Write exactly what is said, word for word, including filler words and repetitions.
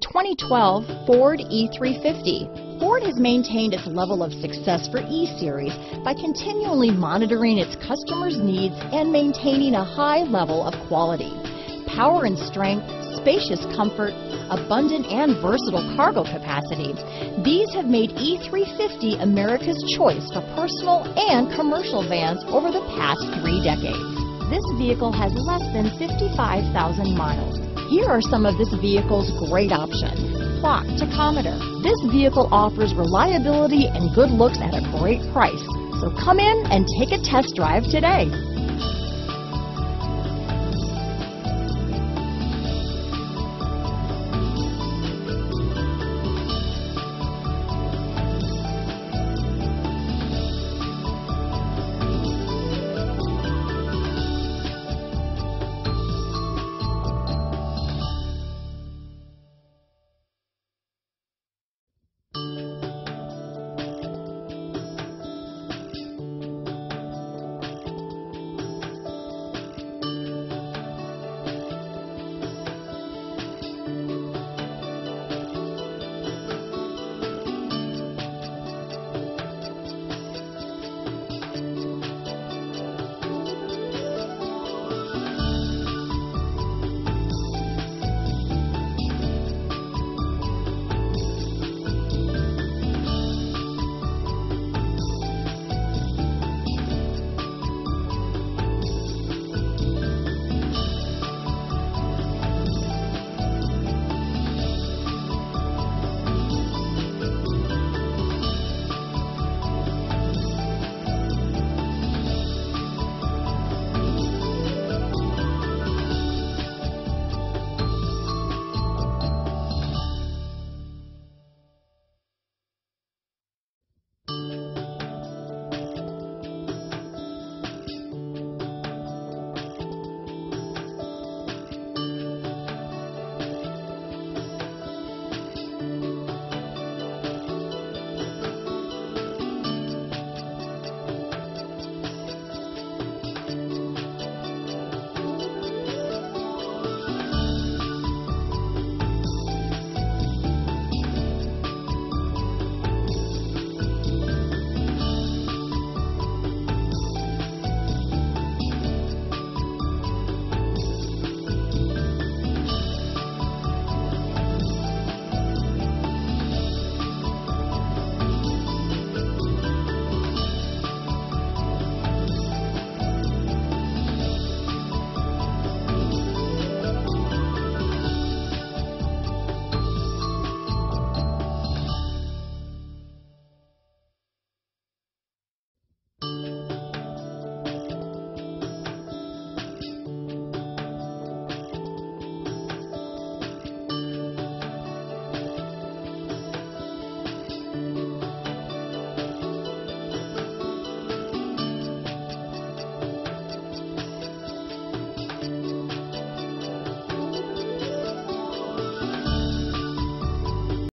twenty twelve Ford E three fifty. Ford has maintained its level of success for E-Series by continually monitoring its customers' needs and maintaining a high level of quality. Power and strength, spacious comfort, abundant and versatile cargo capacity. These have made E three fifty America's choice for personal and commercial vans over the past three decades. This vehicle has less than fifty-five thousand miles. Here are some of this vehicle's great options. Clock, tachometer. This vehicle offers reliability and good looks at a great price. So come in and take a test drive today.